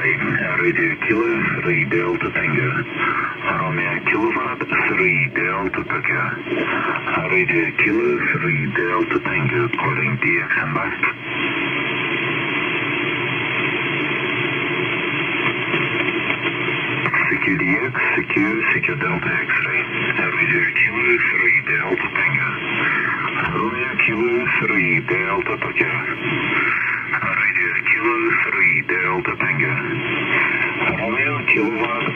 Radio Kilo 3 Delta Tango. Romeo Kilowatt 3 Delta Tango. Radio Kilo 3 Delta Tango, calling DX and back. Secure DX, secure Delta X-ray. Radio Kilo 3 Delta Tango. Romeo Kilo 3 Delta Tango. Radio Kilo 3 Delta Tango. Romeo Kilowatt